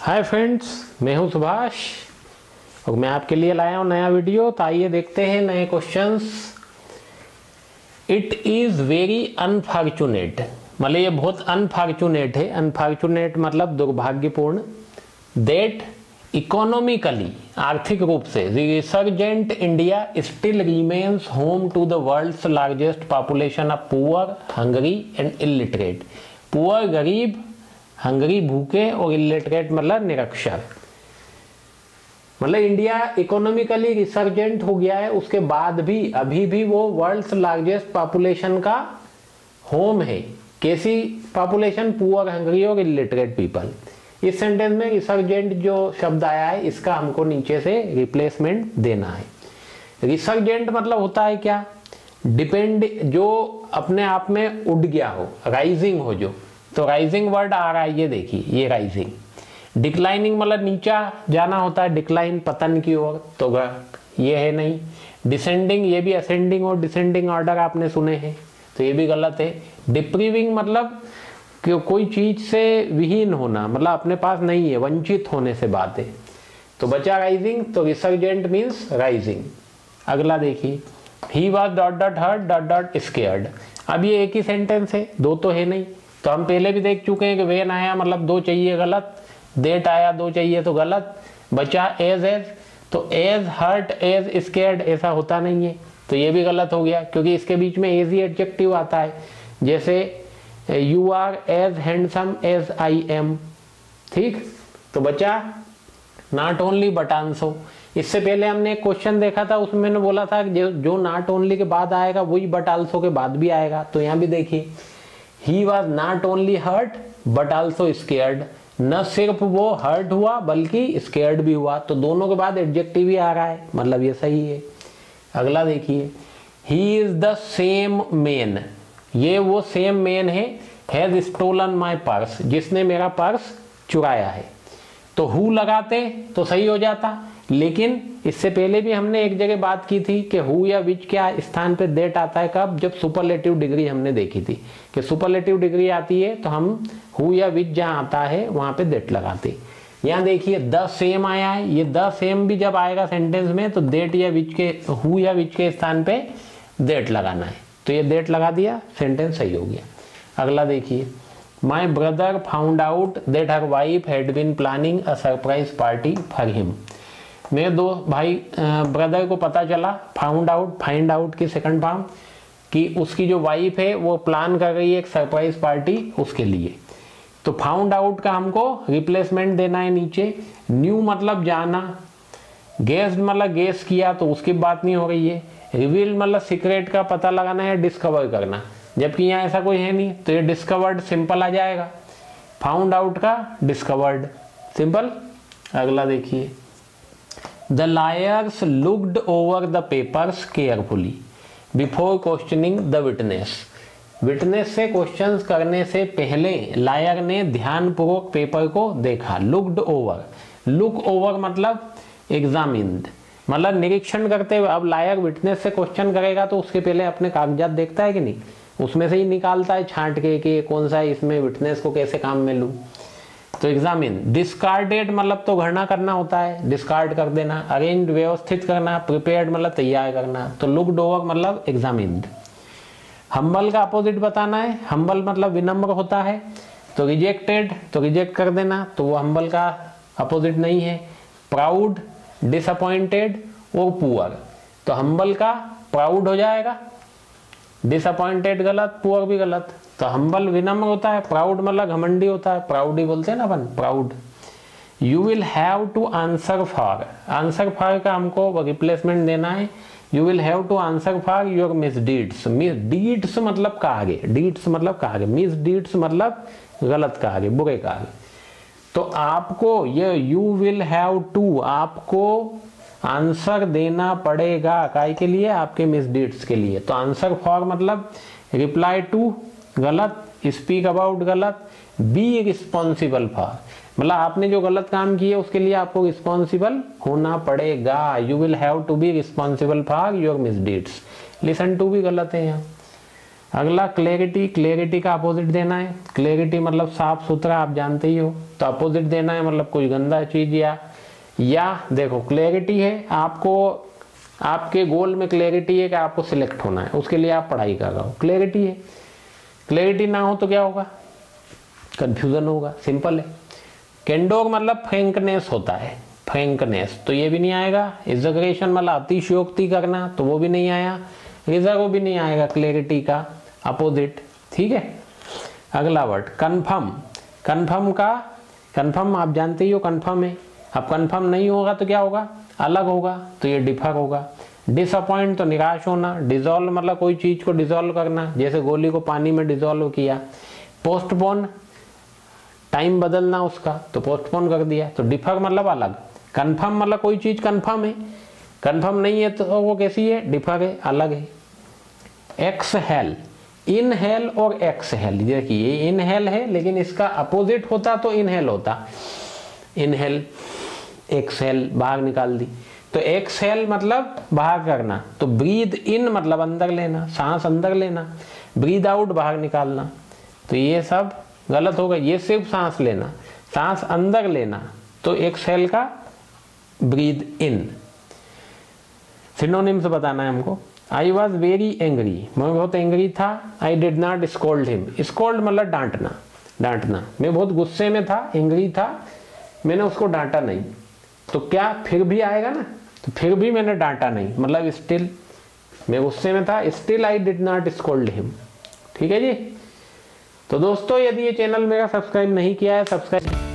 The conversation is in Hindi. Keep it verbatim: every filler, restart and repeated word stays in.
हाय फ्रेंड्स, मैं हूं सुभाष और मैं आपके लिए लाया हूं नया वीडियो। तो आइए देखते हैं नए questions. It is very unfortunate, मतलब ये बहुत अनफॉर्चुनेट है। अनफॉर्चुनेट मतलब दुर्भाग्यपूर्ण। दैट इकोनॉमिकली, आर्थिक रूप से, resurgent India still remains home to the world's largest population of poor, hungry and illiterate. Poor गरीब, हंगरी भूखे और इलिटरेट मतलब निरक्षर। मतलब इंडिया इकोनॉमिकली रिसर्जेंट हो गया है, उसके बाद भी अभी भी वो वर्ल्ड्स लार्जेस्ट पॉपुलेशन का होम है। कैसी पॉपुलेशन? पुअर, हंगरी और इलिटरेट पीपल। इस सेंटेंस में रिसर्जेंट जो शब्द आया है इसका हमको नीचे से रिप्लेसमेंट देना है। रिसर्जेंट मतलब होता है क्या? डिपेंड, जो अपने आप में उड़ गया हो, राइजिंग हो जो। तो राइजिंग वर्ड आ रहा है, ये देखिए, ये राइजिंग। डिक्लाइनिंग मतलब नीचा जाना होता है, डिक्लाइन पतन की ओर, तो ये है नहीं। डिसेंडिंग, ये भी असेंडिंग और डिसेंडिंग ऑर्डर आपने सुने हैं, तो ये भी गलत है। डिप्रीविंग मतलब कि कोई चीज से विहीन होना, मतलब अपने पास नहीं है, वंचित होने से बात है। तो बचा राइजिंग, तो रिसर्जेंट मीन्स राइजिंग। अगला देखिए, he was dot dot hurt dot dot scared. अब ये एक ही सेंटेंस है, दो तो है नहीं। तो हम पहले भी देख चुके हैं कि वेन आया मतलब दो चाहिए, गलत। देट आया दो चाहिए, तो गलत। बचा एज एज, तो एज हर्ट एज स्केयर्ड ऐसा होता नहीं है, तो ये भी गलत हो गया, क्योंकि इसके बीच में एज ही एडजेक्टिव आता है। जैसे you are as handsome as I am, ठीक। तो बचा नॉट ओनली बट आल्सो। इससे पहले हमने एक क्वेश्चन देखा था, उसमें मैंने बोला था कि जो नॉट ओनली के बाद आएगा वही बट आल्सो के बाद भी आएगा। तो यहाँ भी देखिए, he was not only hurt but also scared. न सिर्फ वो हर्ट हुआ बल्कि स्केयर्ड भी हुआ, तो दोनों के बाद एडजेक्टिव ही आ रहा है, मतलब ये सही है। अगला देखिए, he is the same man, ये वो सेम मैन है, हैज स्टोलन माई पर्स, जिसने मेरा पर्स चुराया है। तो हु लगाते तो सही हो जाता, लेकिन इससे पहले भी हमने एक जगह बात की थी कि हु या विच के स्थान पे दैट आता है। कब? जब सुपरलेटिव डिग्री हमने देखी थी कि सुपरलेटिव डिग्री आती है तो हम हु या विच जहां आता है वहां पे दैट लगाते। यहाँ देखिए द सेम आया है, ये द सेम भी जब आएगा सेंटेंस में तो दैट या विच के, हु या विच के स्थान पे दैट लगाना है। तो ये दैट लगा दिया, सेंटेंस सही हो गया। अगला देखिए, my brother found out that her wife had been planning a surprise party for him. मेरे दो भाई ब्रदर को पता चला, फाउंड आउट, फाइंड आउट की सेकंड फॉर्म, कि उसकी जो वाइफ है वो प्लान कर रही है एक सरप्राइज पार्टी उसके लिए। तो फाउंड आउट का हमको रिप्लेसमेंट देना है नीचे। न्यू मतलब जाना, गेस्ड मतलब गेस किया, तो उसकी बात नहीं हो रही है। रिवील मतलब सीक्रेट का पता लगाना है, डिस्कवर करना, जबकि यहाँ ऐसा कोई है नहीं, तो ये डिस्कवर्ड सिंपल आ जाएगा। फाउंड आउट का डिस्कवर्ड, सिंपल। अगला देखिए, the lawyers looked over the papers carefully before questioning the witness. Witness से क्वेश्चंस करने से पहले लायर ने ध्यानपूर्वक पेपर को देखा। लुक्ड ओवर, लुक ओवर मतलब एग्जामिन्ड, मतलब निरीक्षण करते हुए। अब लायर विटनेस से क्वेश्चन करेगा तो उसके पहले अपने कागजात देखता है कि नहीं, उसमें से ही निकालता है छांट के कि कौन सा है इसमें, विटनेस को कैसे काम में लूं। तो एग्जामिन। डिस्कार्डेड मतलब तो गणना करना होता है, डिस्कार्ड कर देना। अरेंज व्यवस्थित करना। प्रिपेयर्ड मतलब तैयार करना। तो लुक्ड ओवर मतलब एग्जामिन्ड। हम्बल का अपोजिट बताना है। हम्बल मतलब विनम्र होता है। तो रिजेक्टेड, तो रिजेक्ट कर देना, तो वो हम्बल का अपोजिट नहीं है। प्राउड, डिसअपॉइंटेड और पुअर। तो हम्बल का प्राउड हो जाएगा, डिसअपॉइंटेड गलत, पुअर भी गलत। तो हम्बल विनम्र होता है, प्राउड मतलब घमंडी होता है, प्राउड ही बोलते हैं ना अपन, proud. You will have to answer for, answer for का हमको रिप्लेसमेंट देना है। You will have to answer for your misdeeds. Misdeeds मतलब का आगे, डीड्स मतलब का आगे, मिस डीड्स मतलब गलत का आगे, बुरे का आगे। तो आपको ये यू विल हैव टू, आपको आंसर देना पड़ेगा, काय के लिए? आपके मिसडीड्स के लिए। तो आंसर फॉर मतलब रिप्लाई टू गलत, स्पीक अबाउट गलत, बी रिस्पॉन्सिबल फॉर मतलब आपने जो गलत काम किए उसके लिए आपको रिस्पॉन्सिबल होना पड़ेगा। You will have to be responsible for your misdeeds. Listen to भी गलत है यहाँ। अगला क्लैरिटी, क्लैरिटी का अपोजिट देना है। क्लैरिटी मतलब साफ सुथरा, आप जानते ही हो, तो अपोजिट देना है मतलब कोई गंदा चीज या या देखो क्लैरिटी है, आपको आपके गोल में क्लैरिटी है कि आपको सिलेक्ट होना है, उसके लिए आप पढ़ाई कर रहे हो, क्लैरिटी है। क्लैरिटी ना हो तो क्या होगा, कंफ्यूजन होगा, सिंपल है। कैंडोर मतलब फ्रैंकनेस होता है, फ्रैंकनेस, तो ये भी नहीं आएगा। एग्जैगरेशन मतलब अतिशयोक्ति करना, तो वो भी नहीं आया। रिजर्व भी नहीं आएगा, क्लैरिटी का अपोजिट, ठीक है। अगला वर्ड कन्फर्म, कन्फर्म का कन्फर्म आप जानते ही हो, कन्फर्म है। अब कन्फर्म नहीं होगा तो क्या होगा, अलग होगा, तो ये डिफर होगा। डिसअपॉइंट तो निराश होना। डिजोल्व मतलब कोई चीज को डिजोल्व करना, जैसे गोली को पानी में डिजोल्व किया। पोस्टपोन टाइम बदलना उसका, तो पोस्टपोन कर दिया, तो डिफर मतलब अलग। कन्फर्म मतलब कोई चीज कन्फर्म है, कन्फर्म नहीं है तो वो कैसी है, डिफर है, अलग है। एक्सहेल, इनहेल और एक्सहेल, देखिए ये इनहेल है लेकिन इसका अपोजिट होता तो इनहेल होता। इनहेल, एक्सहेल बाहर निकाल दी, तो एक्सहेल मतलब बाहर करना, तो ब्रीद इन मतलब अंदर लेना, सांस अंदर लेना। ब्रीद आउट बाहर निकालना, तो ये सब गलत होगा। ये सिर्फ सांस लेना, सांस अंदर लेना, तो एक्सहेल का ब्रीद इन। सिनोनिम्स बताना है हमको। आई वॉज वेरी एंग्री, मैं बहुत एंग्री था। I did not scold him, scold मतलब डांटना, डांटना। मैं बहुत गुस्से में था, एंग्री था, मैंने उसको डांटा नहीं, तो क्या फिर भी आएगा ना, तो फिर भी मैंने डांटा नहीं मतलब स्टिल, मैं गुस्से में था, still I did not scold him, ठीक है जी। तो दोस्तों यदि ये चैनल मेरा सब्सक्राइब नहीं किया है, सब्सक्राइब